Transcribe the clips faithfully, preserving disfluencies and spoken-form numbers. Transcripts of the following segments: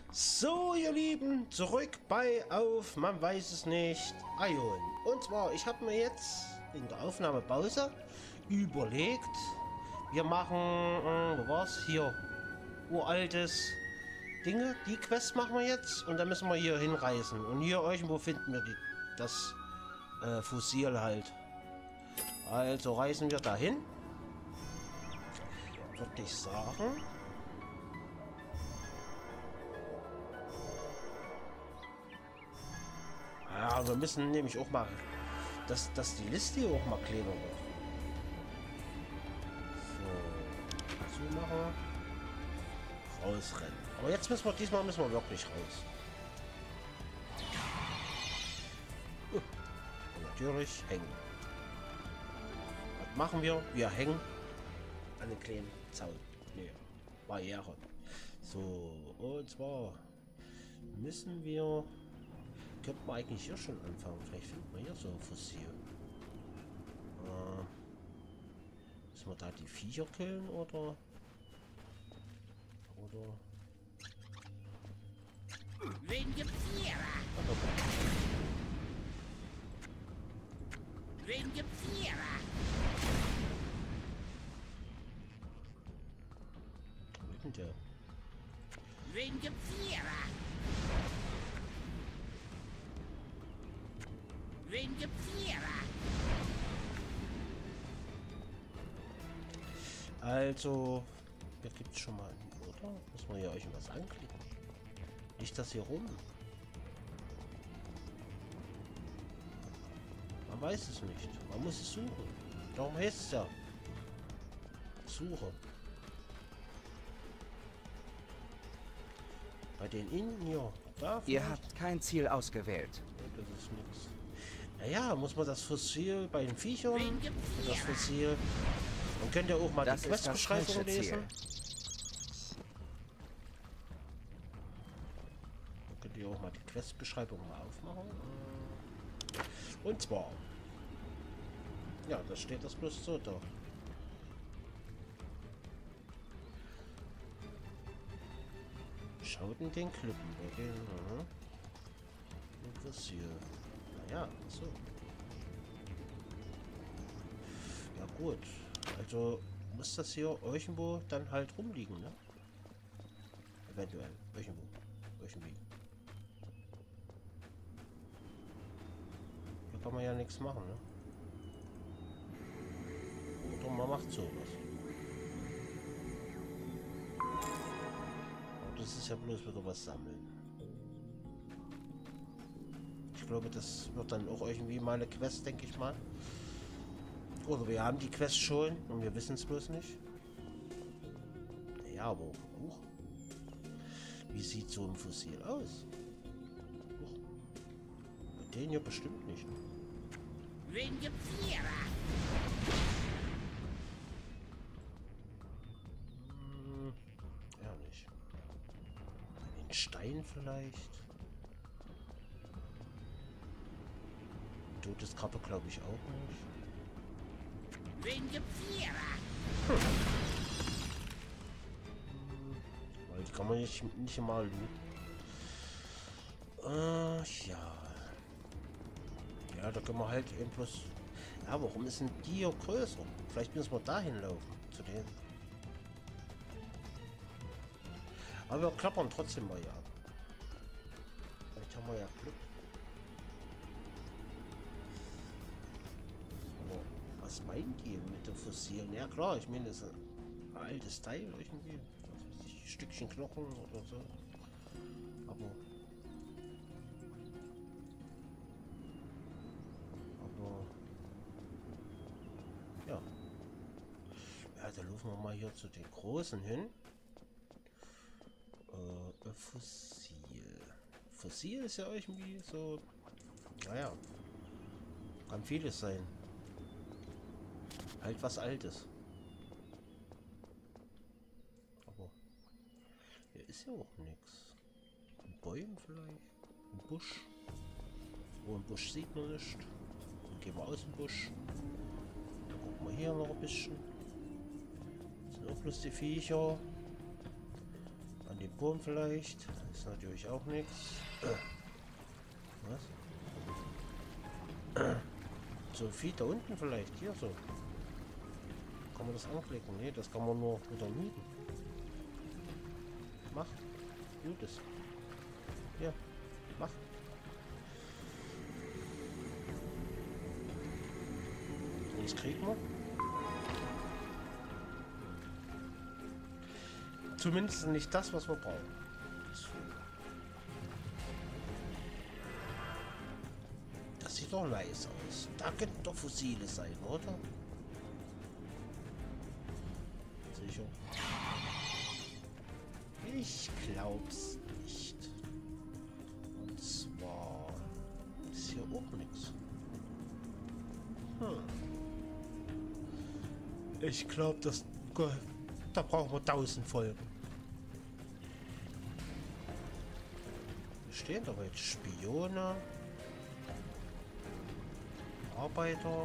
So, ihr Lieben, zurück bei Auf, man weiß es nicht, Aion. Und zwar, ich habe mir jetzt in der Aufnahmepause überlegt, wir machen, äh, wo war's? Hier, uraltes Dinge, die Quest machen wir jetzt und dann müssen wir hier hinreisen. Und hier irgendwo finden wir die, das äh, Fossil halt. Also reisen wir dahin, würde ich sagen. Ja, wir müssen nämlich auch mal, dass, dass die Liste hier auch mal kleiner wird. So, zumachen. Rausrennen. Aber jetzt müssen wir, diesmal müssen wir wirklich raus. Uh, und natürlich hängen. Was machen wir? Wir hängen an den kleinen Zaun. Nee, Barriere. So, und zwar müssen wir... Könnte man eigentlich hier schon anfangen. Vielleicht finden wir hier so ein Fossil. Äh, müssen wir da die Viecher killen oder? Oder? Wen gibt's hier? Wen gibt's hier? Wo ist denn der? Wen gibt's hier? Wen gibt's hier? Also, hier gibt es schon mal, oder? Muss man hier euch was anklicken? Nicht das hier rum. Man weiß es nicht. Man muss es suchen. Darum heißt es ja. Suche. Bei den Innen hier. Da Ihr habt kein Ziel ausgewählt. das ist nichts. Naja, muss man das Fossil bei den Viechern und das Fossil. Man könnte ja auch mal Das die ist das Questbeschreibung falsche lesen. Ziel. Man könnte ja auch mal die Questbeschreibung mal aufmachen. Und zwar. Ja, da steht das bloß so da. Schaut in den Klippen. Okay. Mhm. Fossil. Naja, so. Ja gut. Also muss das hier irgendwo dann halt rumliegen, ne? Eventuell. Irgendwo. Irgendwie. Hier kann man ja nichts machen, ne? Oder man macht sowas. Aber das ist ja bloß wieder was sammeln. Ich glaube, das wird dann auch irgendwie mal eine Quest, denke ich mal. Oder wir haben die Quest schon und wir wissen es bloß nicht. Ja, aber huch. Wie sieht so ein Fossil aus? Huch. Bei denen hier bestimmt nicht. Wen gibt's hier? Hm, ja nicht. Bei den Stein vielleicht. Todeskrabbe glaube ich auch nicht. Wen gibt's hier? Weil die kann man nicht, nicht mal looten. Äh, ja. Ja, da können wir halt eben bloß... Ja, warum ist denn die hier größer? Vielleicht müssen wir dahin laufen. Zu denen. Aber wir klappern trotzdem mal ja. Vielleicht haben wir ja Glück. Aber was meint ihr mit den Fossilen? Ja klar, ich meine, das ist ein altes Teil irgendwie. Was weiß ich, Stückchen Knochen oder so. Aber... Aber... Ja. Ja, da laufen wir mal hier zu den Großen hin. Äh, Fossil. Fossil ist ja irgendwie so... Naja. Kann vieles sein. Halt was Altes. Aber... Hier ist ja auch nichts. Ein Bäumen vielleicht? Ein Busch? Oh, ein Busch sieht man nicht. Dann gehen wir aus dem Busch. Dann gucken wir hier noch ein bisschen. Das sind auch bloß die Viecher. An Depot vielleicht. Ist natürlich auch nichts. Was? So viel da unten vielleicht. Hier so. Kann man das anklicken? Ne, das kann man nur wieder mieten. Mach. Gutes. Hier. Mach. Das kriegen wir. Zumindest nicht das, was wir brauchen. Das sieht doch nice aus. Da könnten doch Fossile sein, oder? Sicher. Ich glaub's nicht. Und zwar ist hier auch nichts. Hm. Ich glaube, das da brauchen wir tausend Folgen. Hier stehen aber jetzt Spione, Arbeiter.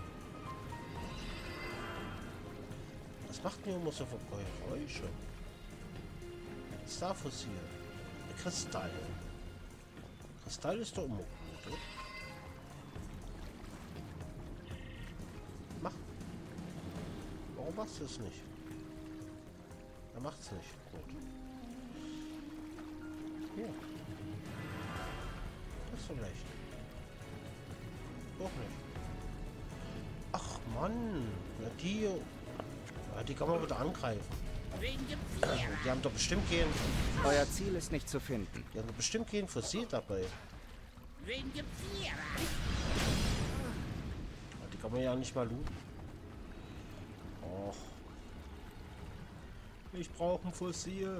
Was macht mir immer so für Geräusche? Was ist da Fossil? Kristall. Kristall ist doch immer gut, oder? Mach. Warum machst du es nicht? Er macht's nicht. Gut. Hier. Das ist so leicht. Auch nicht. Ach Mann. Na die. Ja, die kann man wieder angreifen. Die haben doch bestimmt kein. Euer Ziel ist nicht zu finden. Die haben doch bestimmt kein Fossil dabei. Ja, die kann man ja nicht mal looten. Och. Ich brauche ein Fossil.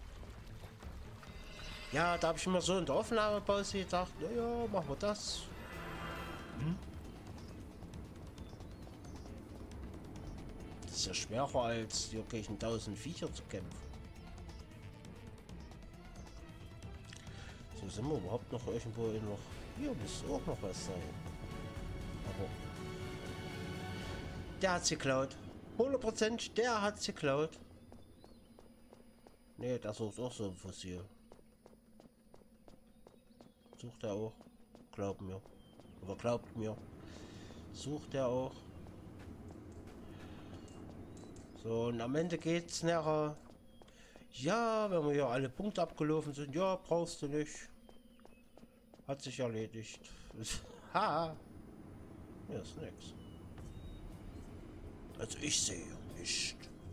Ja, da habe ich immer so in der Aufnahmepause gedacht, naja, machen wir das. Hm? Das ist ja schwerer als hier gegen tausend Viecher zu kämpfen. So sind wir überhaupt noch irgendwo in noch. Hier muss auch noch was sein. Aber der hat's geklaut. hundert Prozent, der hat's geklaut. Nee, das ist auch so ein Fossil. Sucht er auch. Glaubt mir. Oder glaubt mir. Sucht er auch. So, und am Ende geht's nachher. Ja, wenn wir hier alle Punkte abgelaufen sind, ja, brauchst du nicht. Hat sich erledigt. Ha! Hier ist nix. Also ich sehe nicht.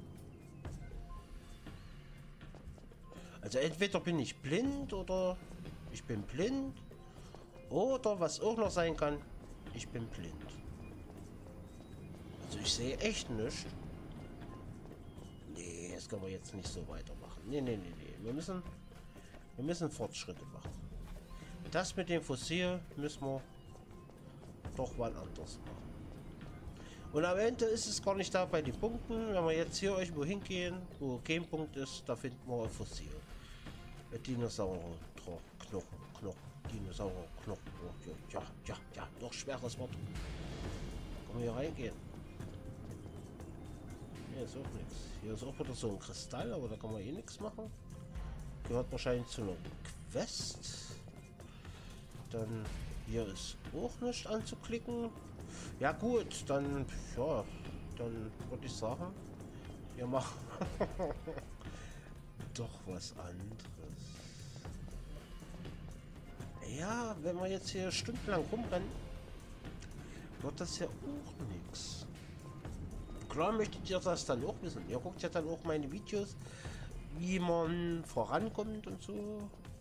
Also entweder bin ich blind oder ich bin blind. Oder was auch noch sein kann, ich bin blind. Also ich sehe echt nichts. Nee, das können wir jetzt nicht so weitermachen. Nee, nee, nee, nee. Wir müssen, wir müssen Fortschritte machen. Das mit dem Fossil müssen wir doch mal anders machen. Und am Ende ist es gar nicht da bei den Punkten. Wenn wir jetzt hier irgendwo hingehen, wo kein Punkt ist, da finden wir ein Fossil. Dinosaurier-Knochen, Knochen, Dinosaurier-Knochen. Ja, ja, ja, noch schweres Wort. Können wir hier reingehen? Hier ist auch nichts. Hier ist auch wieder so ein Kristall, aber da kann man eh nichts machen. Gehört wahrscheinlich zu einer Quest. Dann hier ist auch nicht anzuklicken. Ja gut, dann ja, dann würde ich sagen, wir machen doch was anderes. Ja, wenn wir jetzt hier stundenlang rumrennen, wird das ja auch nichts. Klar möchtet ihr das dann auch wissen. Ihr guckt ja dann auch meine Videos, wie man vorankommt und so.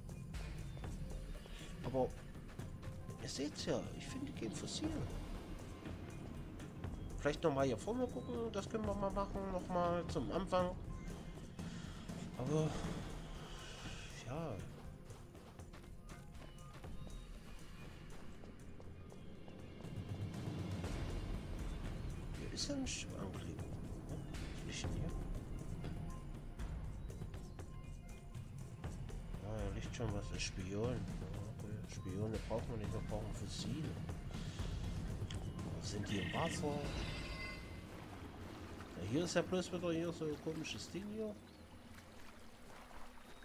Aber ihr seht's ja, ich finde kein Fossil. Vielleicht noch mal hier vorne gucken, das können wir mal machen, noch mal zum Anfang. Aber ja. Hier ist ja nicht anklicken. Was liegt denn hier? Ah, hier liegt schon was. Spion. Ja, okay. Spione brauchen wir nicht, wir brauchen Fossile. Sind die im Wasser? Ja, hier ist ja bloß wieder hier so ein komisches Ding hier.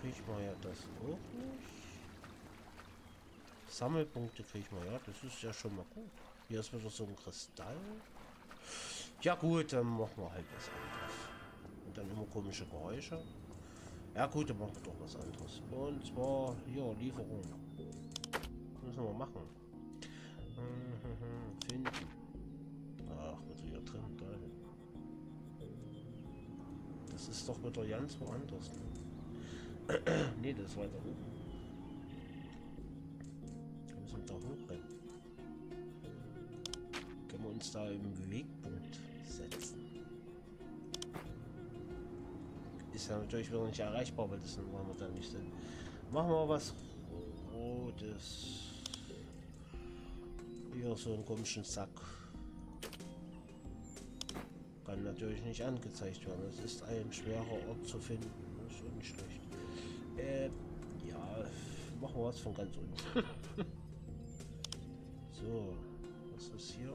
kriegt man ja das auch nicht. Sammelpunkte kriegt man ja, das ist ja schon mal gut. Hier ist wieder so ein Kristall. Ja gut, dann machen wir halt was anderes. Und dann immer komische Geräusche. Ja gut, dann machen wir doch was anderes. Und zwar hier Lieferung. Müssen wir machen. Finden. Ach, was hier drin, da. Das ist doch wieder ganz woanders. Ne, nee, das ist weiter oben. Wir müssen da hochrennen. Können wir uns da im Bewegpunkt setzen. Ist ja natürlich wieder nicht erreichbar, weil das wollen wir dann nicht sind. Machen wir was Rotes. Hier so einen komischen Sack. Kann natürlich nicht angezeigt werden. Es ist ein schwerer Ort zu finden. Das ist nicht schlecht. Äh, ja, machen wir was von ganz unten. So, was ist hier?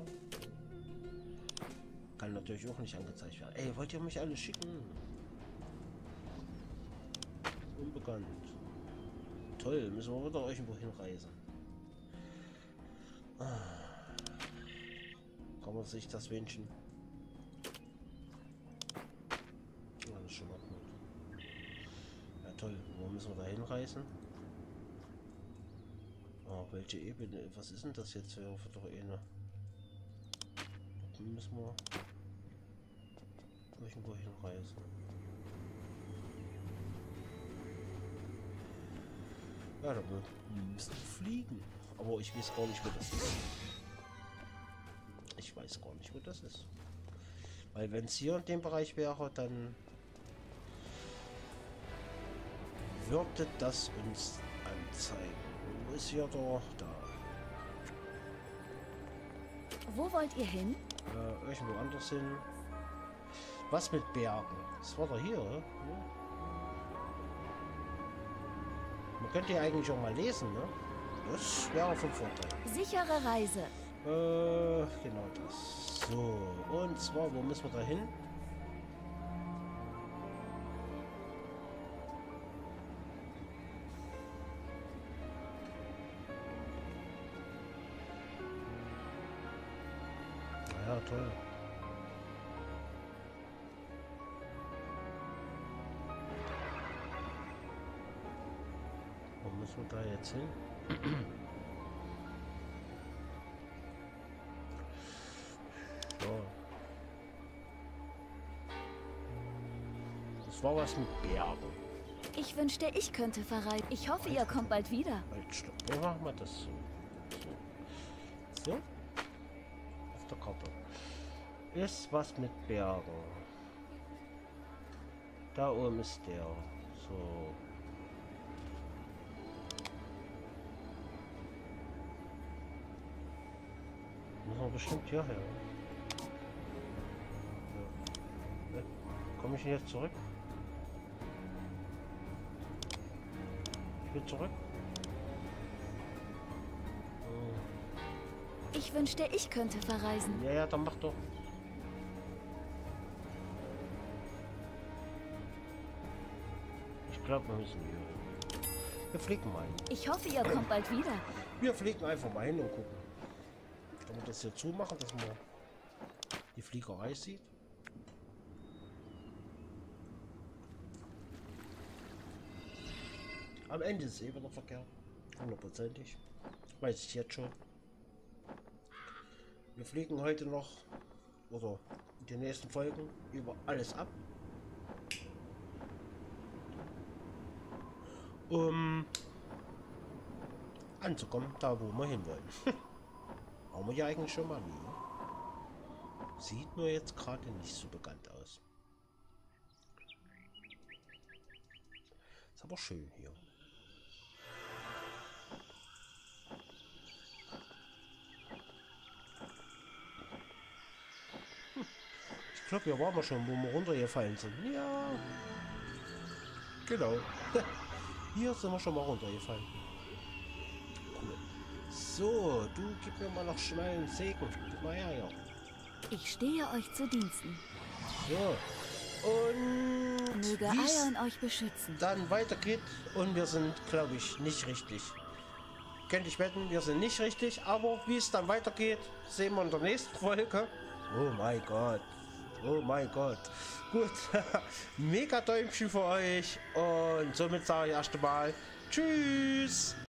Kann natürlich auch nicht angezeigt werden. Ey, wollt ihr mich alle schicken? Unbekannt. Toll, müssen wir wieder irgendwo hinreisen. Ah. Kann man sich das wünschen? Ja, das ist schon mal gut. Ja toll, wo müssen wir da hinreisen? Oh, welche Ebene? Was ist denn das jetzt für, für doch eine? Da müssen wir irgendwo hinreisen. Ja, da müssen wir fliegen. Aber ich weiß gar nicht, wo das ist. Ich weiß gar nicht, wo das ist. Weil wenn es hier in dem Bereich wäre, dann würde das uns anzeigen. Wo ist hier der? Da. Wo wollt ihr hin? Äh, irgendwo anders hin. Was mit Bergen? Das war doch hier, oder? Ja. Man könnte ja eigentlich auch mal lesen, ne? Das wäre vom Vorteil. Sichere Reise. Äh, genau das. So, und zwar, wo müssen wir da hin? Ja, toll. Wo müssen wir da jetzt hin? So. Das war was mit Bergen. Ich wünschte, ich könnte verreisen. Ich hoffe, ihr kommt bald wieder. Halt, stopp. Wie machen wir das so? So. So. Auf der Karte. Ist was mit Bergen. Da oben ist der. So. Müssen wir bestimmt hierher. Ja. Komme ich denn jetzt zurück? Ich will zurück. Oh. Ich wünschte, ich könnte verreisen. Ja, ja, dann mach doch. Ich glaube, wir müssen hier. Wir fliegen mal hin. Ich hoffe, ihr kommt bald wieder. Wir fliegen einfach mal hin und gucken. Kann man das hier zumachen, dass man die Fliegerei sieht? Am Ende ist eh wieder Verkehr. Hundertprozentig. Weiß ich jetzt schon. Wir fliegen heute noch oder in den nächsten Folgen über alles ab. Um anzukommen, da wo wir hinwollen. Haben wir ja eigentlich schon mal nie. Sieht nur jetzt gerade nicht so bekannt aus. Ist aber schön hier. Hm. Ich glaube, hier waren wir schon, wo wir runtergefallen sind. Ja. Genau. Hier sind wir schon mal runtergefallen. Cool. So, du gib mir mal noch schnell einen Segen. Gib mal her, ja. Ich stehe euch zu Diensten. So. Und... Möge wie es Ion euch beschützen. dann weitergeht. Und wir sind, glaube ich, nicht richtig. Könnte ich wetten, wir sind nicht richtig. Aber wie es dann weitergeht, sehen wir in der nächsten Folge. Oh mein Gott. Oh mein Gott. Gut. Mega Däumchen für euch. Und somit sage ich erst einmal Tschüss.